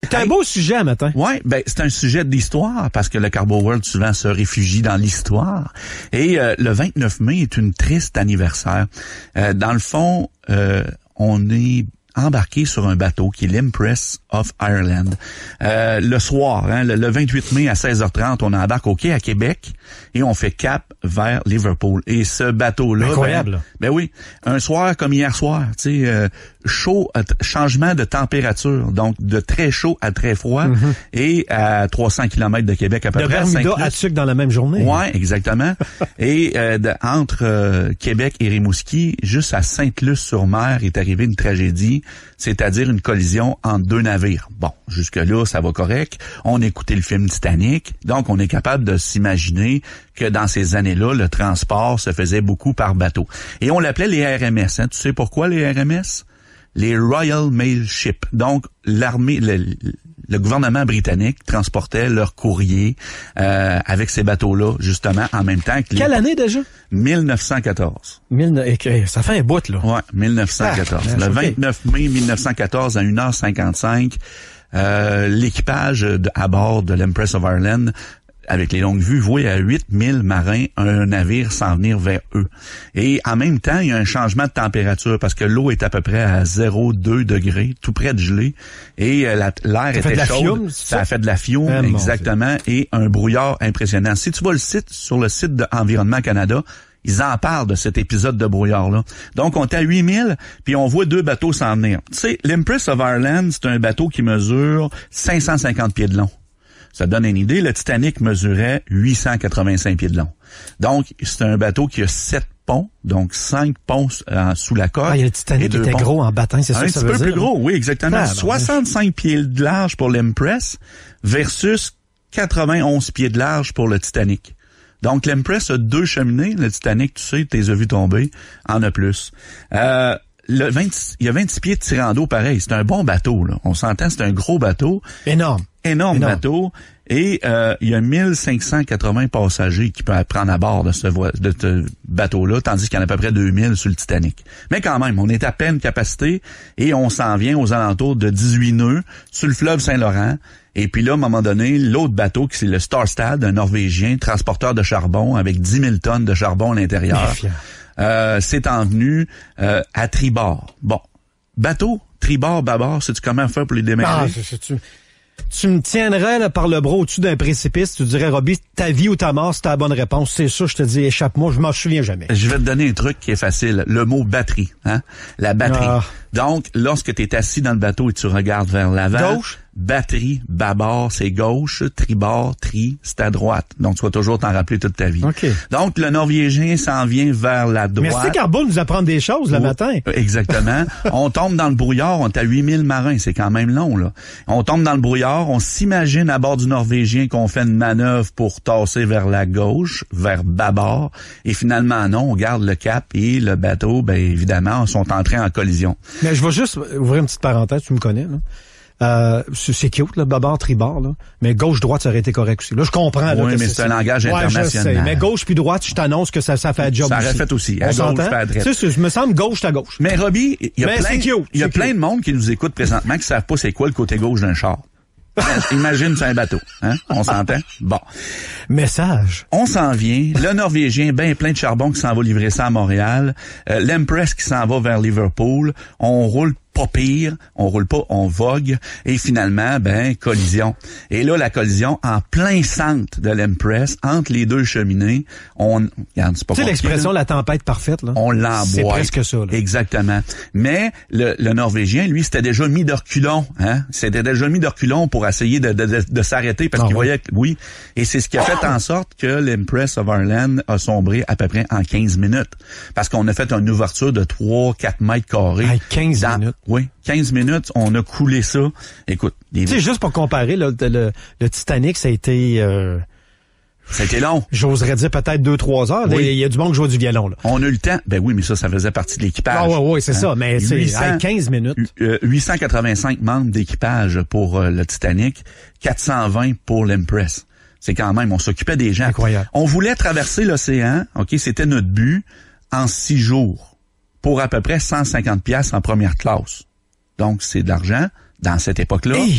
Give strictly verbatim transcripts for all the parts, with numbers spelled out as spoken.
C'est un hey. beau sujet, matin. Ouais, ben c'est un sujet d'histoire parce que le Carbo World souvent se réfugie dans l'histoire. Et euh, le vingt-neuf mai est une triste anniversaire. Euh, dans le fond, euh, on est embarqué sur un bateau qui est l'Empress of Ireland. Euh, le soir, hein, le, le vingt-huit mai à seize heures trente, on embarque au quai à Québec et on fait cap vers Liverpool. Et ce bateau-là... Incroyable. Ben, ben oui, un soir comme hier soir, tu sais, euh, chaud, euh, changement de température, donc de très chaud à très froid, mm-hmm. et à trois cents kilomètres de Québec à peu de près. De Bermuda à Tuc dans la même journée. Ouais, exactement. et euh, de, entre euh, Québec et Rimouski, juste à Sainte-Luce-sur-Mer, est arrivée une tragédie, c'est-à-dire une collision entre deux navires. Bon, jusque-là, ça va correct. On a écouté le film Titanic, donc on est capable de s'imaginer que dans ces années-là, le transport se faisait beaucoup par bateau. Et on l'appelait les R M S. Hein. Tu sais pourquoi les R M S? Les Royal Mail Ships. Donc, l'armée, le, le gouvernement britannique transportait leurs courriers euh, avec ces bateaux-là, justement, en même temps que les... Quelle année déjà? mille neuf cent quatorze. Mille... Ça fait un bout, là. Ouais, mille neuf cent quatorze. Ah, le vingt-neuf mai mille neuf cent quatorze, à une heure cinquante-cinq, euh, l'équipage de, à bord de l'Empress of Ireland, avec les longues vues, voit à huit mille marins un navire s'en venir vers eux. Et en même temps, il y a un changement de température parce que l'eau est à peu près à zéro virgule deux degrés, tout près de gelée. Et euh, la, l'air ça était chaud. Fiume, ça a fait de la fiume, ah, exactement, et un brouillard impressionnant. Si tu vas le site, sur le site de Environnement Canada, ils en parlent de cet épisode de brouillard-là. Donc, on est à huit mille, puis on voit deux bateaux s'en venir. Tu sais, l'Empress of Ireland, c'est un bateau qui mesure cinq cent cinquante pieds de long. Ça donne une idée, le Titanic mesurait huit cent quatre-vingt-cinq pieds de long. Donc, c'est un bateau qui a sept ponts, donc cinq ponts euh, sous la coque. Ah, il y a le Titanic qui était ponts. Gros en baptême, c'est ça que ça veut dire? Un petit peu plus gros, oui, exactement. Ah, soixante-cinq pieds de large pour l'Empress versus quatre-vingt-onze pieds de large pour le Titanic. Donc, l'Empress a deux cheminées. Le Titanic, tu sais, tu les as vus tomber, en a plus. Euh, le vingt, il y a vingt-six pieds de tirant d'eau, pareil. C'est un bon bateau, là. On s'entend, c'est un gros bateau. Énorme. Énorme, Énorme. bateau. Et euh, il y a mille cinq cent quatre-vingts passagers qui peuvent prendre à bord de ce, vo- de ce bateau-là, tandis qu'il y en a à peu près deux mille sur le Titanic. Mais quand même, on est à peine capacité et on s'en vient aux alentours de dix-huit nœuds sur le fleuve Saint-Laurent. Et puis là, à un moment donné, l'autre bateau, qui c'est le Starstad, un Norvégien, transporteur de charbon avec dix mille tonnes de charbon à l'intérieur, euh, s'est en venu euh, à tribord. Bon, bateau, tribord, bâbord, sais-tu comment faire pour les démarrer? Ah, c'est, c'est, tu me tiendrais là, par le bras au-dessus d'un précipice, tu dirais, Robbie, ta vie ou ta mort, c'est ta bonne réponse. C'est ça, je te dis, échappe-moi, je m'en souviens jamais. Je vais te donner un truc qui est facile. Le mot batterie, hein? La batterie. Ah. Donc, lorsque tu es assis dans le bateau et tu regardes vers l'avant, gauche, batterie, bâbord, c'est gauche, tribord, tri, c'est à droite. Donc, tu vas toujours t'en rappeler toute ta vie. Okay. Donc, le Norvégien s'en vient vers la droite. Merci Carbo de nous apprendre des choses le oh, matin. Exactement. On tombe dans le brouillard, on est à huit mille marins, c'est quand même long, là. On tombe dans le brouillard, on s'imagine à bord du Norvégien qu'on fait une manœuvre pour tasser vers la gauche, vers bâbord, et finalement, non, on garde le cap et le bateau, ben évidemment, sont entrés en collision. Mais je vais juste ouvrir une petite parenthèse, tu me connais, là. Euh, c'est cute, là, bâbord, tribord, là. Mais gauche-droite, ça aurait été correct aussi. Là, je comprends, là. Oui, mais c'est, c'est un langage ouais, international. Je sais, mais gauche puis droite, je t'annonce que ça, ça fait un job ça aussi. Ça aurait fait aussi. On à s'entend? Gauche, à droite. Tu sais, je me semble gauche, à gauche. Mais Robbie, il y a mais plein, cute, il y a c'est plein cute. de monde qui nous écoute présentement qui savent pas c'est quoi le côté gauche d'un char. Imagine, c'est un bateau, hein? On s'entend? Bon. Message. On s'en vient. Le Norvégien, ben plein de charbon qui s'en va livrer ça à Montréal. Euh, L'Empress qui s'en va vers Liverpool. On roule pas pire, on roule pas, on vogue, et finalement, ben, collision. Et là, la collision, en plein centre de l'Empress, entre les deux cheminées, on, regarde, c'est pas tu sais l'expression là. la tempête parfaite, là? On l'emboîte. C'est presque ça, là. Exactement. Mais, le, le Norvégien, lui, s'était déjà mis de reculons, hein? S'était déjà mis de reculons pour essayer de, de, de, de s'arrêter parce non, qu'il oui. voyait que, oui. Et c'est ce qui a fait en sorte que l'Empress of Ireland a sombré à peu près en quinze minutes. Parce qu'on a fait une ouverture de trois à quatre mètres carrés. Hey, quinze dans, minutes. Oui, quinze minutes, on a coulé ça. Écoute, tu sais, juste pour comparer, là, le, le, le Titanic, ça a été... Euh... Ça a été long. J'oserais dire peut-être deux, trois heures. Il oui. y a du monde qui joue du violon, là. On a eu le temps. Ben oui, mais ça, ça faisait partie de l'équipage. Ah oui, oui, c'est hein? ça. Mais c'est huit cents, quinze minutes. Euh, huit cent quatre-vingt-cinq membres d'équipage pour euh, le Titanic, quatre cent vingt pour l'Empress. C'est quand même, on s'occupait des gens. Incroyable. On voulait traverser l'océan, OK, c'était notre but, en six jours, pour à peu près cent cinquante piastres en première classe. Donc, c'est de l'argent dans cette époque-là. Hey.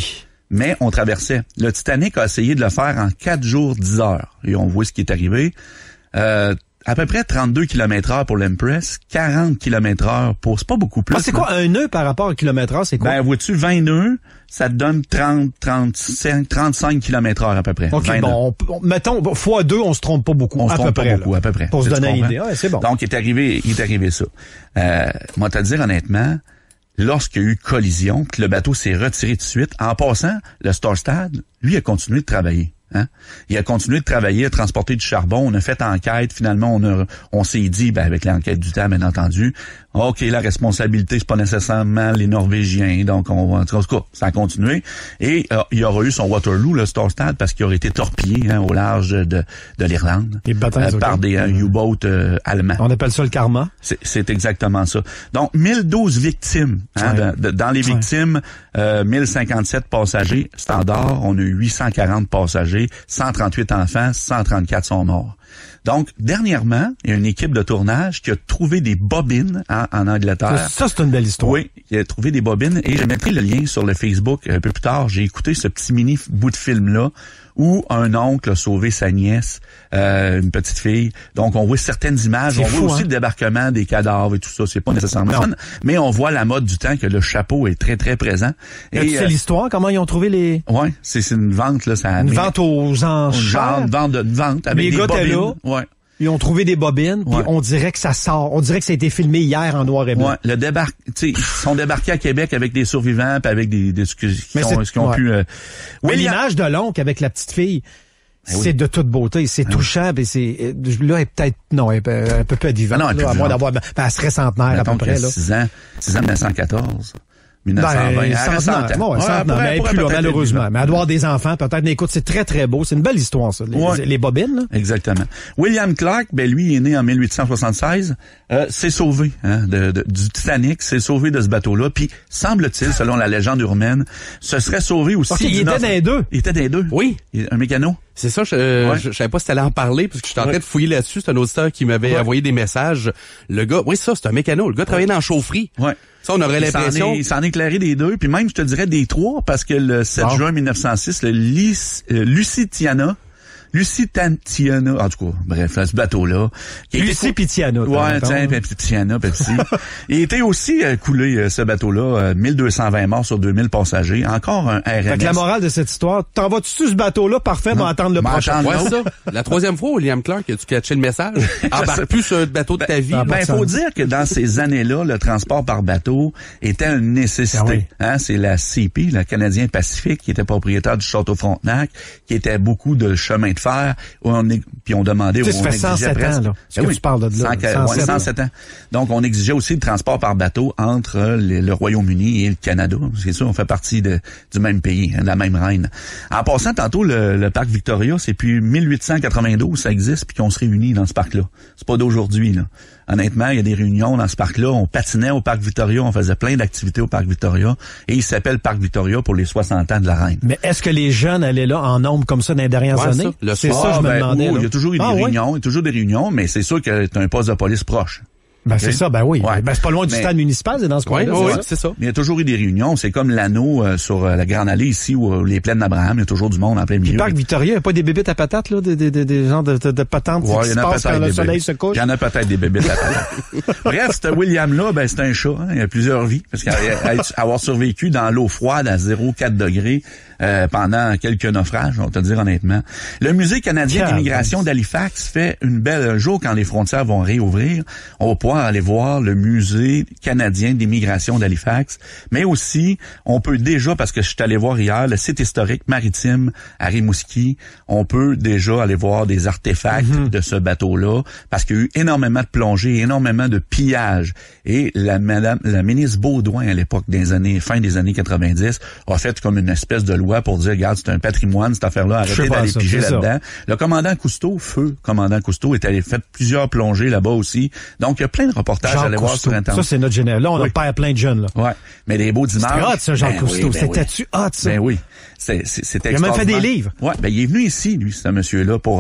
mais on traversait. Le Titanic a essayé de le faire en quatre jours, dix heures. Et on voit ce qui est arrivé. Euh, à peu près trente-deux kilomètres heure pour l'Empress, quarante kilomètres heure pour... C'est pas beaucoup plus. Ah, c'est quoi un nœud par rapport au kilomètre heure? C'est quoi? Ben, vois-tu, vingt nœuds, ça te donne trente, trente-cinq, trente-cinq kilomètres heure à peu près. OK, bon, on, on, mettons, fois deux, on se trompe pas beaucoup. On à se trompe peu pas près, beaucoup, là, à peu près. Pour se donner une idée. Ouais, c'est bon. Donc, il est arrivé, il est arrivé ça. Euh, moi, te dire honnêtement, lorsqu'il y a eu collision, que le bateau s'est retiré tout de suite, en passant, le Storstad, lui, a continué de travailler. Hein? Il a continué de travailler, à transporter du charbon. On a fait enquête. Finalement, on a, on s'est dit, ben, avec l'enquête du temps, bien entendu, OK, la responsabilité, c'est pas nécessairement les Norvégiens. Donc, on va, en tout cas, ça a continué. Et euh, il y aura eu son Waterloo, le Storstad, parce qu'il aurait été torpillé hein, au large de, de, de l'Irlande euh, par des euh, U-boats euh, allemands. On appelle ça le karma. C'est, c'est exactement ça. Donc, mille douze victimes. Hein, ouais. de, de, dans les victimes, ouais. euh, mille cinquante-sept passagers standard. On a eu huit cent quarante passagers, cent trente-huit enfants, cent trente-quatre sont morts. Donc, dernièrement, il y a une équipe de tournage qui a trouvé des bobines en, en Angleterre. Ça, c'est une belle histoire. Oui, il a trouvé des bobines et je mettrai le lien sur le Facebook un peu plus tard. J'ai écouté ce petit mini bout de film-là où un oncle a sauvé sa nièce, euh, une petite fille. Donc, on voit certaines images. C'est on fou, voit aussi hein? le débarquement des cadavres et tout ça. C'est pas nécessairement fun, mais on voit la mode du temps que le chapeau est très, très présent. Et tu sais euh, l'histoire? Comment ils ont trouvé les... Oui, c'est, c'est une vente, là. Ça une vente aux enchères? Une vente, une vente avec les des gars bobines. Là. Ouais. Ils ont trouvé des bobines, puis ouais. on dirait que ça sort. On dirait que ça a été filmé hier en noir et blanc. Ouais, le débarque, tu sais, ils sont débarqués à Québec avec des survivants, puis avec des, des ce qu'ils ont, ce qu'ils ont ouais. pu. Euh... Mais oui, l'image de l'oncle avec la petite fille, ben c'est oui. de toute beauté, c'est ben touchant, oui. et c'est là, elle peut-être non, elle peut, elle peut pas être vivante, ben non, là, à moins d'avoir, ben, elle serait centenaire à peu près là. six ans, six ans, mille neuf cent quatorze. mille neuf cent vingt, ben, centenaire, bon, ouais, centenaire, mais elle est plus là, malheureusement. Mais elle doit avoir des enfants, peut-être. Mais écoute, c'est très, très beau. C'est une belle histoire, ça. Les, ouais. les bobines, là. Exactement. William Clark, ben, lui, il est né en mille huit cent soixante-seize, euh, s'est sauvé, hein, de, de, du Titanic, s'est sauvé de ce bateau-là. Puis, semble-t-il, selon la légende urbaine, se serait sauvé aussi. Okay, il était dans les deux. Il était dans les deux. Oui. Un mécano. C'est ça, je, euh, ouais. je, je savais pas si t'allais en parler, parce que je suis en train ouais. de fouiller là-dessus. C'est un auditeur qui m'avait ouais. envoyé des messages. Le gars, oui, ça, c'est un mécano. Le gars travaillait dans la chaufferie. Ouais. Ça, on aurait il l'impression... S'en est, il s'en est éclairé des deux, puis même, je te dirais, des trois, parce que le sept oh. juin mille neuf cent six, le Lys, euh, Lusitania, Lusitania, en tout cas, bref, là, ce bateau-là. Lucie Pitiana. Ouais, tiens, Pitiana, Pepsi. Il était aussi euh, coulé, euh, ce bateau-là, euh, mille deux cent vingt morts sur deux mille passagers. Encore un R M S. Fait que la morale de cette histoire, t'en vas-tu sur ce bateau-là? Parfait, on va attendre le prochain. Ouais, ça. La troisième fois, William Clark, as-tu catché le message? Embarque plus sur le bateau de ta vie. Ben, ben faut dire que dans ces années-là, le transport par bateau était une nécessité. Ah oui. Hein, c'est la C P, le Canadien Pacifique, qui était propriétaire du Château Frontenac, qui était beaucoup de chemin de fer, où on est, puis on demandait... Tu sais, ça fait cent sept ans, là. Ce que oui, tu parles de là. cent, ouais, cent sept ans. Donc, on exigeait aussi le transport par bateau entre le, le Royaume-Uni et le Canada. C'est sûr, on fait partie de, du même pays, hein, de la même reine. En passant, tantôt, le, le parc Victoria, c'est depuis mille huit cent quatre-vingt-douze, ça existe, puis qu'on se réunit dans ce parc-là. C'est pas d'aujourd'hui, là. Honnêtement, il y a des réunions dans ce parc-là. On patinait au parc Victoria, on faisait plein d'activités au parc Victoria, et il s'appelle Parc Victoria pour les soixante ans de la reine. Mais est-ce que les jeunes allaient là en nombre comme ça dans les dernières ouais, années? Ça, c'est ça, je me ben, demandais. Il y a toujours eu des ah, réunions, ouais? il y a toujours des réunions, mais c'est sûr que t'as un poste de police proche. Ben, okay. c'est ça, ben oui. Ouais. Ben, c'est pas loin du mais, stade municipal, c'est dans ce coin-là. Oui, c'est, c'est ça. Mais il y a toujours eu des réunions. C'est comme l'anneau euh, sur euh, la Grande Allée ici, où euh, les plaines d'Abraham, il y a toujours du monde en plein milieu. Le parc Victoria, il n'y a pas des bébites à patates, là? Des, des, des, des gens de, de, de patentes ouais, qui se passent quand le soleil se couche? Il y en a peut-être des bébites à patates. Bref, ce William-là, ben, c'est un chat. Hein. Il a plusieurs vies. Parce qu'avoir survécu dans l'eau froide à zéro virgule quatre degrés euh, pendant quelques naufrages, on va te dire honnêtement. Le Musée canadien d'immigration d'Halifax fait une belle... Un jour, quand les frontières vont réouvrir, on va pouvoir aller voir le Musée canadien d'immigration d'Halifax, mais aussi, on peut déjà, parce que je suis allé voir hier, le site historique maritime à Rimouski, on peut déjà aller voir des artefacts mm-hmm. de ce bateau-là, parce qu'il y a eu énormément de plongées, énormément de pillages. Et la madame, la ministre Beaudoin, à l'époque des années, fin des années quatre-vingt-dix, a fait comme une espèce de loi pour dire, regarde, c'est un patrimoine, cette affaire-là, arrêtez d'aller ça, piger là-dedans. Ça. Le commandant Cousteau, feu commandant Cousteau, est allé faire plusieurs plongées là-bas aussi. Donc, il y a plein de reportages à aller voir sur Internet. Ça, c'est notre général. Là, on oui. a perd plein de jeunes, là. Ouais. Mais des beaux images. C'était hot, ça, Jean ben Cousteau. Oui, ben C'était-tu hot, ça? Ben oui. C'était, c'était il a même fait des livres. Ouais. Ben, il est venu ici, lui, ce monsieur-là, pour,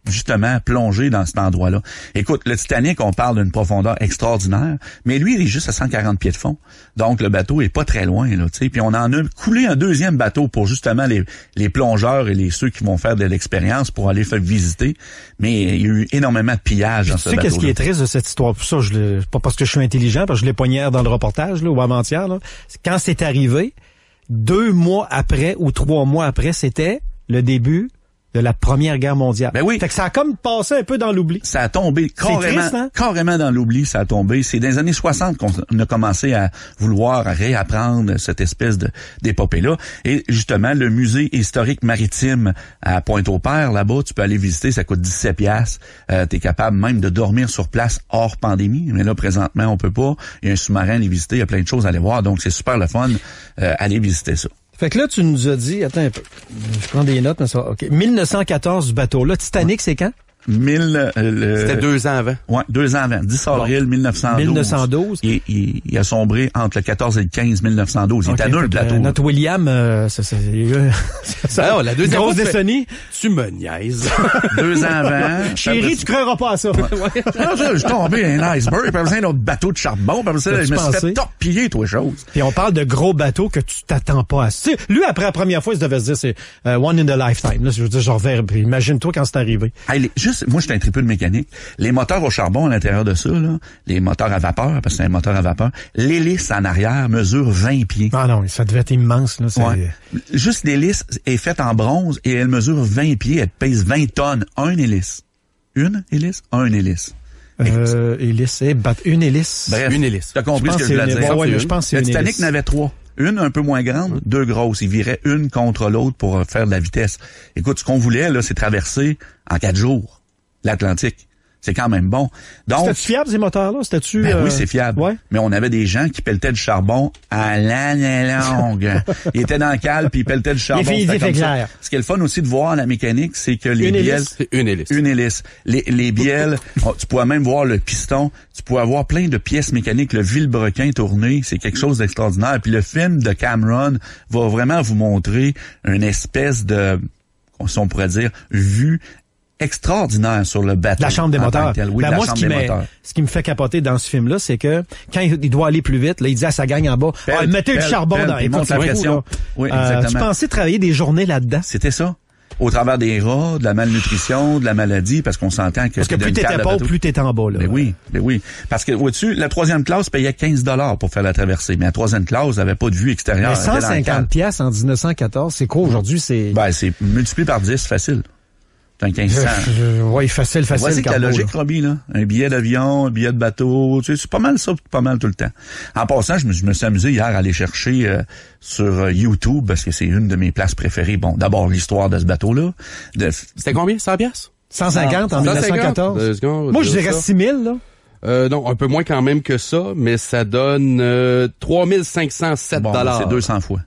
justement plonger dans cet endroit-là. Écoute, le Titanic, on parle d'une profondeur extraordinaire, mais lui, il est juste à cent quarante pieds de fond. Donc, le bateau est pas très loin, là, tu sais. Puis on en a coulé un deuxième bateau pour justement les, les plongeurs et les ceux qui vont faire de l'expérience pour aller faire visiter. Mais il y a eu énormément de pillages dans ce bateau-là. Tu sais qu'est-ce qui est triste de cette histoire? Pour ça, je l'ai, pas parce que je suis intelligent, parce que je l'ai pogné hier dans le reportage, là, ou avant-hier, là. Quand c'est arrivé, deux mois après ou trois mois après, c'était le début de la Première Guerre mondiale. Ben oui. Fait que ça a comme passé un peu dans l'oubli. Ça a tombé carrément, triste, hein? carrément dans l'oubli, ça a tombé. C'est dans les années soixante qu'on a commencé à vouloir réapprendre cette espèce de d'épopée-là. Et justement, le musée historique maritime à Pointe-au-Père, là-bas, tu peux aller visiter, ça coûte dix-sept piastres. Euh, t'es capable même de dormir sur place hors pandémie. Mais là, présentement, on peut pas. Il y a un sous-marin à aller visiter, il y a plein de choses à aller voir. Donc, c'est super le fun, euh, aller visiter ça. Fait que là, tu nous as dit, attends un peu, je prends des notes, mais ça va, OK. mille neuf cent quatorze, du bateau. Là, Titanic, c'est quand? Mille, euh, le... C'était deux ans avant. Ouais, deux ans avant. dix avril bon. mille neuf cent douze. mille neuf cent douze. Il, il, il a sombré entre le quatorze et le quinze mille neuf cent douze. Il okay, était à nul, le plateau. Euh, notre William, euh, ça, ça, euh, ça, Alors, la deuxième grosse décennie. Tu me niaises. Deux ans avant. Chérie, tu croiras pas à ça. Ouais. Là, je suis tombé un iceberg, puis après ça, un autre bateau de charbon, puis après ça, je me suis fait torpiller, toi, chose. Puis on parle de gros bateaux que tu t'attends pas à. Tu sais, lui, après la première fois, il devait se dire, c'est uh, one in a lifetime. Là, je veux dire, genre, imagine-toi quand c'est arrivé. Hey, les, juste, moi, j'étais un tripeux de mécanique. Les moteurs au charbon à l'intérieur de ça, là, les moteurs à vapeur, parce que c'est un moteur à vapeur, l'hélice en arrière mesure vingt pieds. Ah non, ça devait être immense. Là, ouais. Juste l'hélice est faite en bronze et elle mesure vingt pieds, elle pèse vingt tonnes. Un hélice. Une hélice? Un hélice. Euh, hélice, eh, bat, une hélice. Bref, une hélice. T'as compris ce que je voulais dire? Bon, ouais, je pense que c'est le une Titanic hélice. n'avait trois. Une un peu moins grande, mmh. deux grosses. Il virait une contre l'autre pour faire de la vitesse. Écoute, ce qu'on voulait, là, c'est traverser en quatre jours l'Atlantique. C'est quand même bon. Donc, c'était-tu fiable, ces moteurs-là? C'était-tu, ben euh... oui, c'est fiable. Ouais. Mais on avait des gens qui pelletaient du charbon à l'année longue. Ils étaient dans le cale, puis ils pelletaient du charbon. Les filles, fait clair. Ce qui est le fun aussi de voir la mécanique, c'est que les une bielles... Hélice. C'est une hélice. Une hélice. Les, les bielles, oh, tu pourrais même voir le piston, tu pourrais avoir plein de pièces mécaniques, le vilebrequin tourné, c'est quelque chose d'extraordinaire. Puis le film de Cameron va vraiment vous montrer une espèce de, si on pourrait dire, vue extraordinaire sur le bateau. La chambre des moteurs. Oui, ben la moi, chambre ce qui, des moteurs. ce qui me fait capoter dans ce film-là, c'est que quand il doit aller plus vite, là, il dit à sa gang en bas, pelle, ah, mettez pelle, du charbon pelle, dans il monte la pression. Fou, oui, euh, exactement. tu pensais travailler des journées là-dedans? C'était ça. Au travers des rats, de la malnutrition, de la maladie, parce qu'on s'entend que... Parce que plus t'étais pas haut, plus t'étais en bas, là. Ben oui, ben oui. Parce que, au-dessus, la troisième classe payait quinze dollars pour faire la traversée. Mais la troisième classe avait pas de vue extérieure. Mais cent cinquante piastres en dix-neuf cent quatorze, c'est quoi aujourd'hui? C'est... Ben, c'est multiplié par dix, facile. C'est un quinze cents. Oui, facile, facile. Voici ta logique, Robbie, là. Un billet d'avion, un billet de bateau, tu sais, c'est pas mal ça, pas mal tout le temps. En passant, je me, je me suis amusé hier à aller chercher euh, sur euh, YouTube, parce que c'est une de mes places préférées. Bon, d'abord, l'histoire de ce bateau-là. De... C'était combien, cent piastres? cent cinquante en dix-neuf cent quatorze. Moi, je dirais six mille, là. Euh, non, un peu moins quand même que ça, mais ça donne euh, trois mille cinq cent sept dollars. Bon, c'est deux cents fois.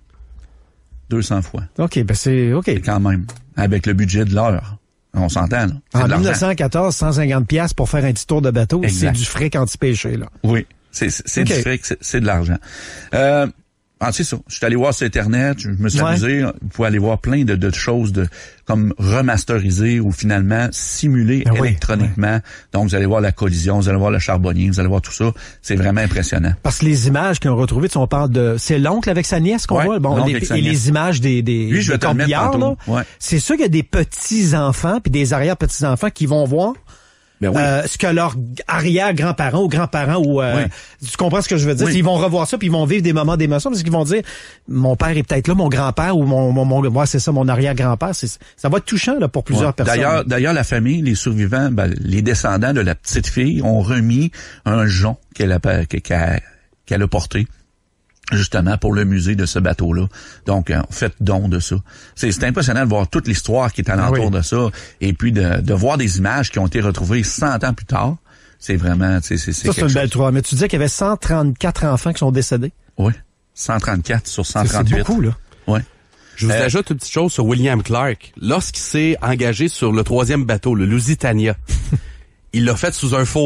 deux cents fois. OK, ben c'est OK. C'est quand même, avec le budget de l'heure. On s'entend, là. En dix-neuf cent quatorze, cent cinquante piastres pour faire un petit tour de bateau, exact. C'est du frais anti-pêché, là. Oui, c'est, c'est okay. du frais, c'est, c'est de l'argent. Euh, ah, c'est ça. Je suis allé voir sur Internet, je me suis ouais. amusé. Vous pouvez aller voir plein de, de choses de comme remasterisées ou finalement simulées ben électroniquement. Oui, oui. Donc, vous allez voir la collision, vous allez voir le charbonnier, vous allez voir tout ça. C'est vraiment impressionnant. Parce que les images qu'on a retrouvées, on parle de... C'est l'oncle avec sa nièce qu'on ouais, voit. Bon, les, et les images des, des, Lui, je vais des te mettre tantôt. Ouais. C'est sûr qu'il y a des petits-enfants puis des arrière-petits-enfants qui vont voir... Ben oui. euh, ce que leurs arrière-grands-parents ou grands-parents ou euh, oui. Tu comprends ce que je veux dire? Oui. Ils vont revoir ça puis ils vont vivre des moments d'émotion parce qu'ils vont dire mon père est peut-être là, mon grand-père ou mon mon, mon moi c'est ça mon arrière-grand-père, c'est ça va être touchant là pour plusieurs ouais. personnes. D'ailleurs d'ailleurs la famille, les survivants, ben, les descendants de la petite fille ont remis un jonc qu'elle a qu'elle, qu'elle a porté justement pour le musée de ce bateau-là. Donc, euh, faites don de ça. C'est, c'est impressionnant de voir toute l'histoire qui est alentour oui. de ça et puis de, de voir des images qui ont été retrouvées cent ans plus tard. C'est vraiment... C'est, c'est, c'est ça, c'est une belle trouvaille. Mais tu disais qu'il y avait cent trente-quatre enfants qui sont décédés? Oui. cent trente-quatre sur cent trente-huit. C'est beaucoup, là. Oui. Je vous euh, ajoute une petite chose sur William Clark. Lorsqu'il s'est engagé sur le troisième bateau, le Lusitania, il l'a fait sous un faux nom.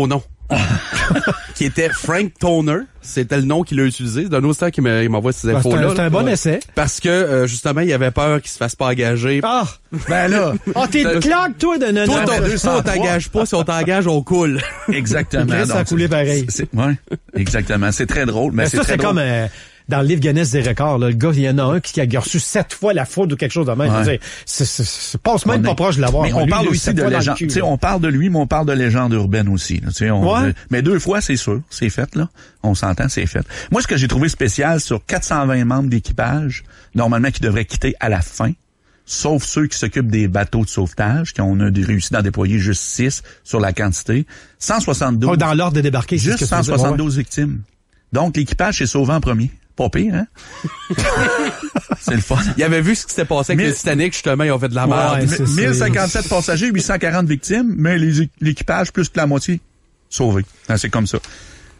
qui était Frank Toner. C'était le nom qu'il a utilisé. C'est un auditeur qui m'envoie ces ben, infos-là. C'est un, un bon essai. Parce que, euh, justement, il avait peur qu'il se fasse pas engager. Ah! Ben là! Ah, t'es de claque, toi, de non. Toi, on t'engage pas. Si on t'engage, on coule. Exactement. Ça a coulé pareil. Oui, exactement. C'est très drôle, mais, mais c'est ça, très c'est drôle. comme... Euh, dans le livre Guinness des records, là, le gars, il y en a un qui a reçu sept fois la foudre ou quelque chose de même. Ouais. Je veux dire, c'est, c'est, c'est, passe même on pas est... proche de l'avoir. Mais on lui, parle lui, aussi de légende. Tu sais, on parle de lui, mais on parle de légende urbaine aussi. Là, on, ouais. Mais deux fois, c'est sûr, c'est fait là. On s'entend, c'est fait. Moi, ce que j'ai trouvé spécial sur quatre cent vingt membres d'équipage, normalement qui devraient quitter à la fin, sauf ceux qui s'occupent des bateaux de sauvetage, qui ont réussi d'en déployer juste six sur la quantité, cent soixante-douze. Oh, dans l'ordre de débarquer, juste c'est ce que cent soixante-douze ouais. victimes. Donc l'équipage s'est sauvé en premier. Pas pire, hein? C'est le fun. Il avait vu ce qui s'est passé avec Mille... le Titanic, justement, ils ont fait de la merde. Ouais, mille cinquante-sept passagers, huit cent quarante victimes, mais les, l'équipage plus que la moitié sauvé. C'est comme ça.